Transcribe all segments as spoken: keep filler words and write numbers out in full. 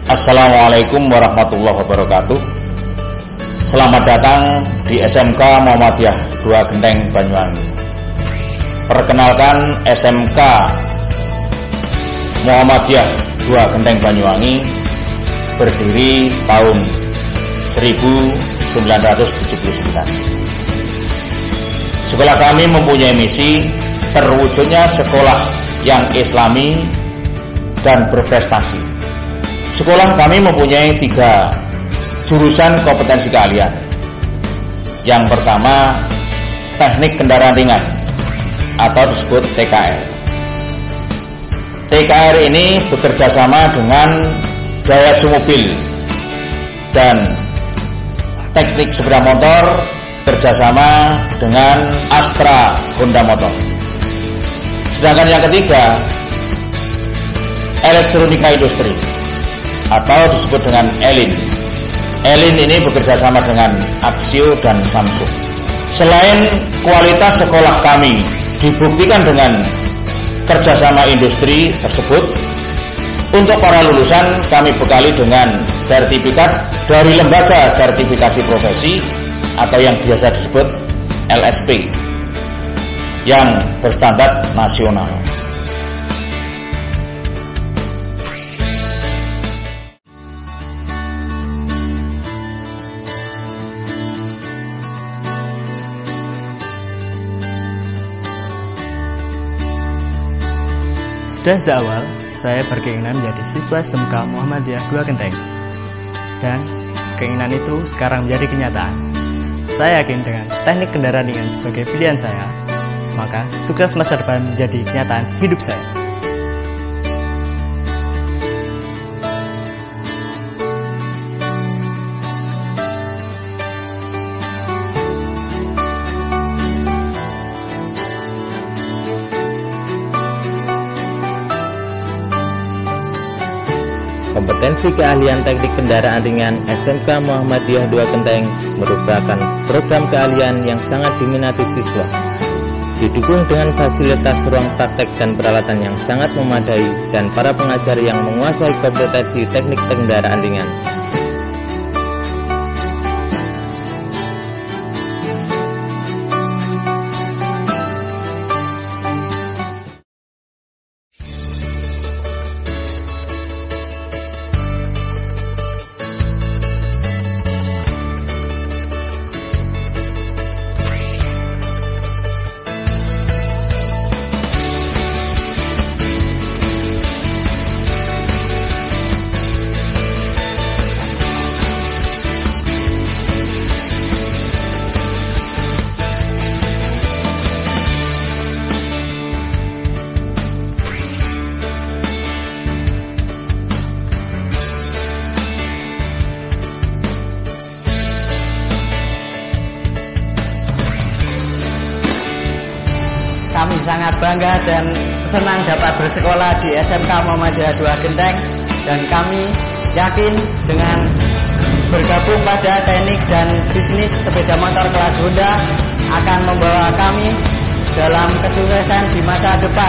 Assalamualaikum warahmatullahi wabarakatuh. Selamat datang di S M K Muhammadiyah dua Genteng Banyuwangi. Perkenalkan, S M K Muhammadiyah dua Genteng Banyuwangi berdiri tahun seribu sembilan ratus tujuh puluh sembilan. Sekolah kami mempunyai misi terwujudnya sekolah yang islami dan berprestasi. Sekolah kami mempunyai tiga jurusan kompetensi keahlian. Yang pertama, teknik kendaraan ringan atau disebut T K R. T K R ini bekerja sama dengan Daihatsu Mobil dan teknik sepeda motor kerjasama dengan Astra Honda Motor. Sedangkan yang ketiga, elektronika industri atau disebut dengan Elin. Elin ini bekerja sama dengan Aksio dan Samsung. Selain kualitas sekolah kami dibuktikan dengan kerjasama industri tersebut, untuk para lulusan kami bekali dengan sertifikat dari Lembaga Sertifikasi Profesi atau yang biasa disebut L S P yang berstandar nasional. Sudah sejak awal, saya berkeinginan menjadi siswa S M K Muhammadiyah dua Genteng. Dan keinginan itu sekarang menjadi kenyataan. Saya yakin dengan teknik kendaraan ringan sebagai pilihan saya, maka sukses masa depan menjadi kenyataan hidup saya. Kompetensi keahlian teknik kendaraan ringan S M K Muhammadiyah dua Genteng merupakan program keahlian yang sangat diminati siswa. Didukung dengan fasilitas ruang praktek dan peralatan yang sangat memadai dan para pengajar yang menguasai kompetensi teknik kendaraan ringan. Kami sangat bangga dan senang dapat bersekolah di S M K Muhammadiyah dua Genteng, dan kami yakin dengan bergabung pada teknik dan bisnis sepeda motor kelas Honda akan membawa kami dalam kesuksesan di masa depan.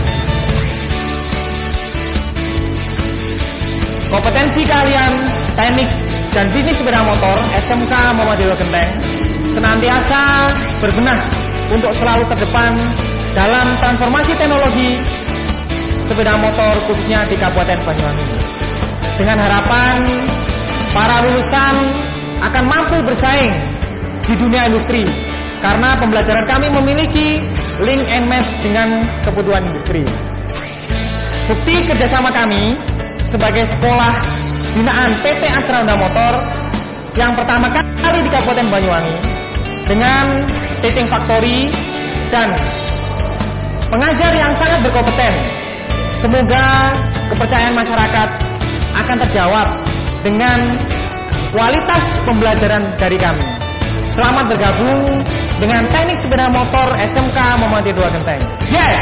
Kompetensi keahlian teknik dan bisnis sepeda motor S M K Muhammadiyah dua Genteng senantiasa berbenah untuk selalu terdepan dalam transformasi teknologi sepeda motor khususnya di Kabupaten Banyuwangi. Dengan harapan para lulusan akan mampu bersaing di dunia industri, karena pembelajaran kami memiliki link and match dengan kebutuhan industri. Bukti kerjasama kami sebagai sekolah binaan P T Astra Honda Motor yang pertama kali di Kabupaten Banyuwangi dengan teaching factory dan pengajar yang sangat berkompeten. Semoga kepercayaan masyarakat akan terjawab dengan kualitas pembelajaran dari kami. Selamat bergabung dengan teknik sepeda motor S M K Muhammadiyah dua Genteng. Yes!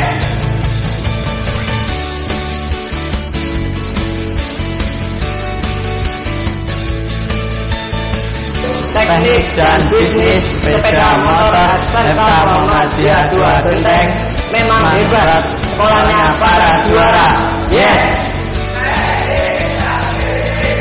Teknik dan bisnis sepeda motor S M K Muhammadiyah dua Genteng memang hebat, sekolahnya para juara. Yes.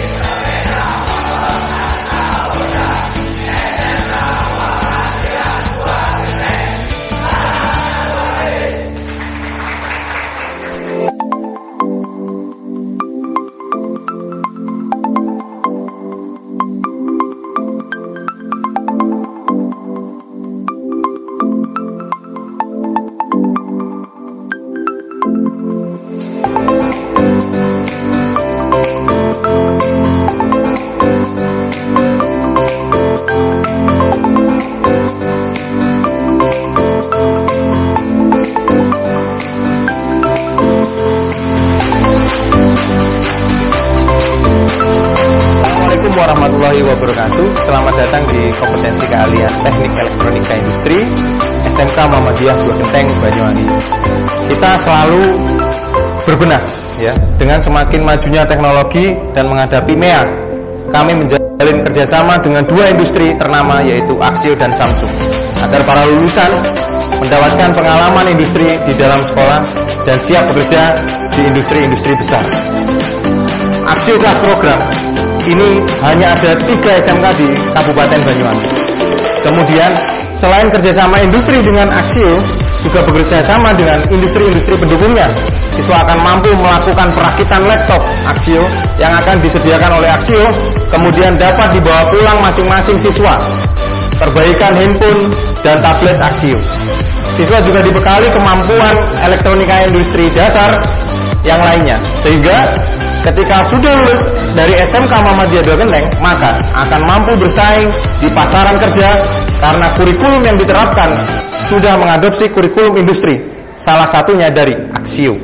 warahmatullahi wabarakatuh. Selamat datang di kompetensi keahlian Teknik Elektronika Industri S M K Muhammadiyah Dua Genteng, Banyuwangi. Kita selalu berbenah ya dengan semakin majunya teknologi dan menghadapi M E A. Kami menjalin kerjasama dengan dua industri ternama yaitu Aksio dan Samsung agar para lulusan mendapatkan pengalaman industri di dalam sekolah dan siap bekerja di industri-industri besar. Aksio Kelas Program ini hanya ada tiga S M K di Kabupaten Banyuwangi. Kemudian selain kerjasama industri dengan Aksio, juga bekerja sama dengan industri-industri pendukungnya. Siswa akan mampu melakukan perakitan laptop Aksio yang akan disediakan oleh Aksio, kemudian dapat dibawa pulang masing-masing siswa. Perbaikan handphone dan tablet Aksio. Siswa juga dibekali kemampuan elektronika industri dasar yang lainnya, sehingga ketika sudah lulus dari S M K Muhammadiyah Dua Genteng, maka akan mampu bersaing di pasaran kerja karena kurikulum yang diterapkan sudah mengadopsi kurikulum industri, salah satunya dari Aksio.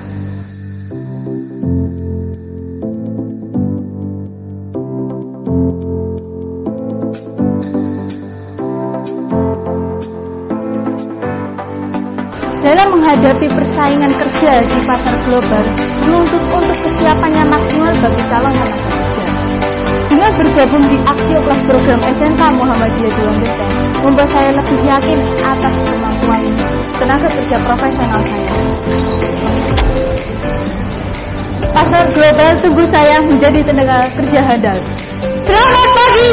Dalam menghadapi persaingan kerja di pasar global, menuntut untuk kesiapannya maksimal bagi calon tenaga kerja. Dengan bergabung di Aksio Kelas Program S M K Muhammadiyah Dua Genteng, membuat saya lebih yakin atas kemampuan tenaga kerja profesional saya. Pasar global tunggu saya menjadi tenaga kerja handal. Selamat pagi!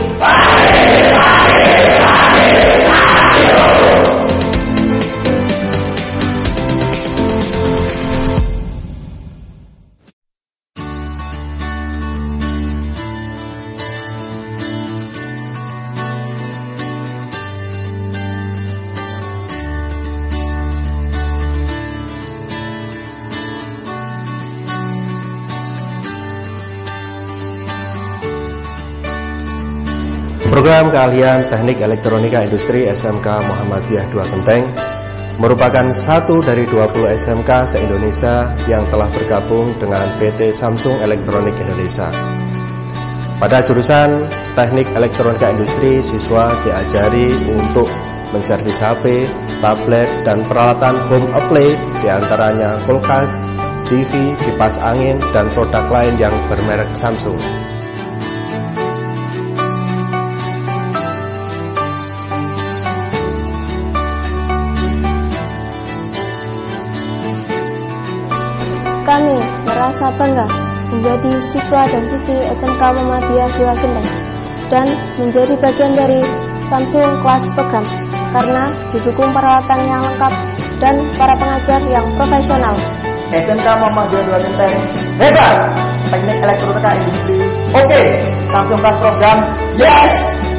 Program keahlian Teknik Elektronika Industri S M K Muhammadiyah Dua Genteng merupakan satu dari dua puluh S M K se-Indonesia yang telah bergabung dengan P T Samsung Elektronik Indonesia. Pada jurusan Teknik Elektronika Industri, siswa diajari untuk menservis H P, tablet, dan peralatan home apply, diantaranya kulkas, T V, kipas angin, dan produk lain yang bermerek Samsung. Kami merasa bangga menjadi siswa dan siswi S M K Muhammadiyah Dua Genteng dan menjadi bagian dari Samsung Kelas Program karena didukung peralatan yang lengkap dan para pengajar yang profesional. S M K Muhammadiyah Dua Genteng hebat, Teknik Elektronika Industri oke, okay. Samsung Kelas Program yes.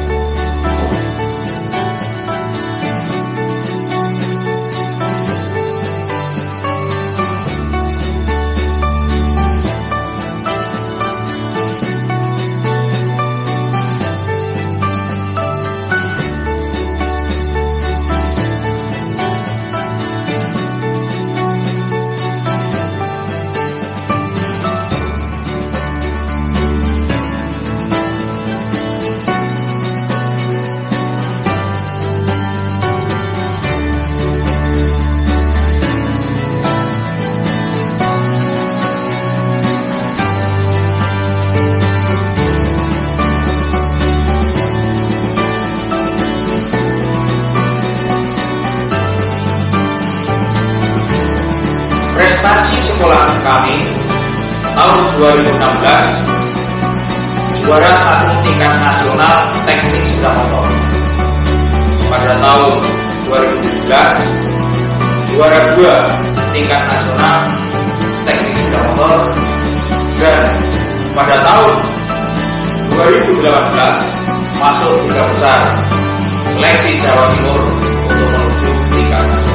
Prestasi sekolah kami tahun dua ribu enam belas juara satu tingkat nasional teknik sepeda motor. Pada tahun dua ribu tujuh belas juara dua tingkat nasional teknik sepeda motor, dan pada tahun dua ribu delapan belas masuk tiga besar seleksi Jawa Timur untuk menuju tingkat nasional.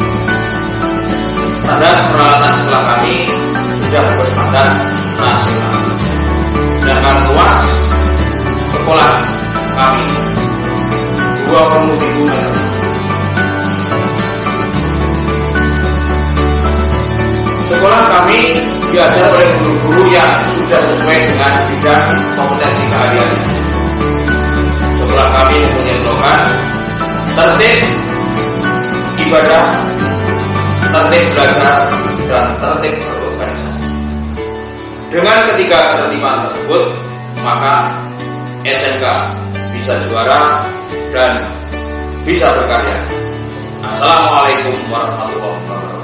Standar peralatan sekolah kami sudah berstandar nasional. Sedangkan luas sekolah kami dua puluh ribu meter. Sekolah kami diajar oleh guru-guru yang sudah sesuai dengan bidang kompetensi keahliannya. tertib belajar, dan tertib berorganisasi. Dengan ketiga ketertiban tersebut, maka S M K bisa juara dan bisa berkarya. Assalamualaikum warahmatullahi wabarakatuh.